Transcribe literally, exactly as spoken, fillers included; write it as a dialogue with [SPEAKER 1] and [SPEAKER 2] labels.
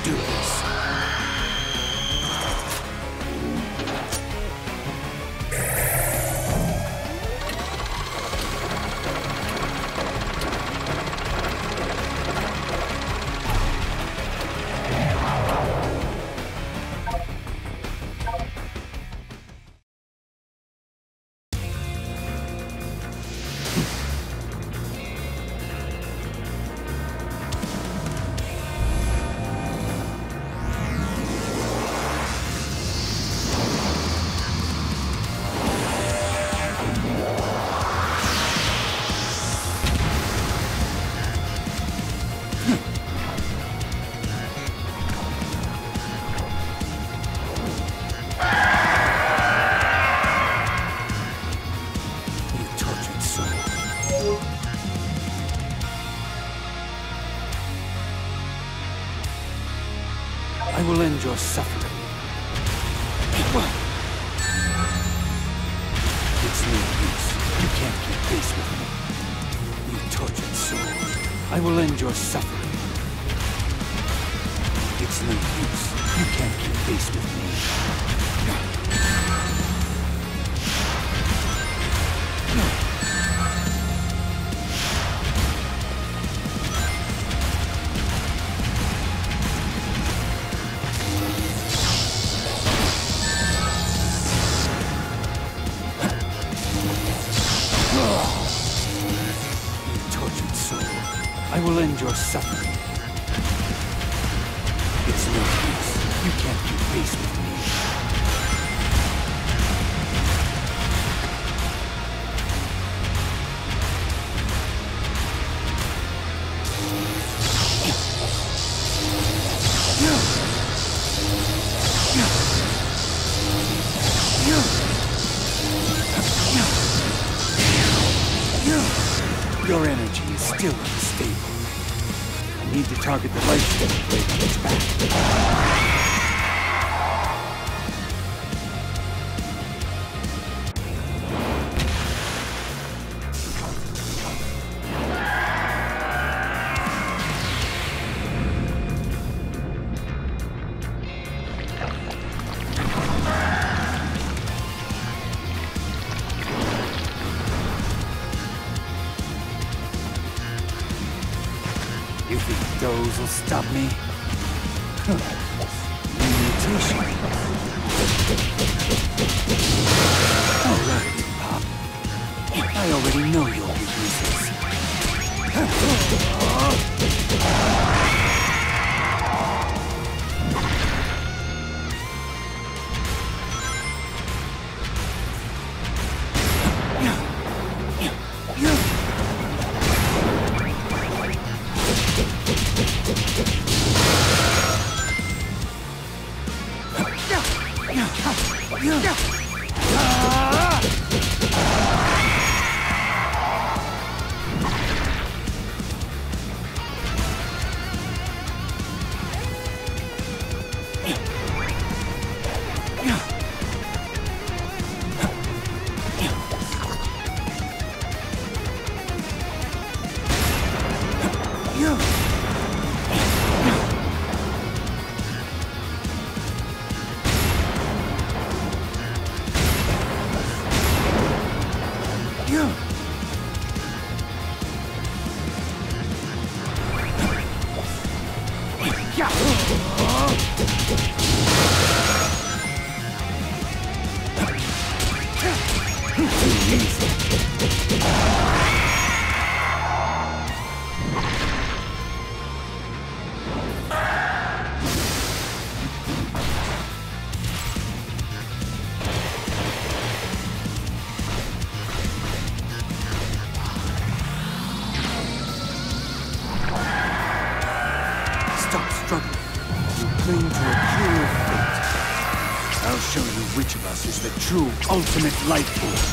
[SPEAKER 1] do this. I will end your suffering. It's no use. You can't keep pace with me. You tortured soul. I will end your suffering. It's no use. You can't keep pace with me. I will end your suffering. It's no use. You can't keep pace with me. Your energy is still unstable. I need to target the light switch to break its back. You think those will stop me? Mutation. All right, Pop. I already know your weaknesses. Stop struggling. You cling to a cruel fate. I'll show you which of us is the true ultimate life force.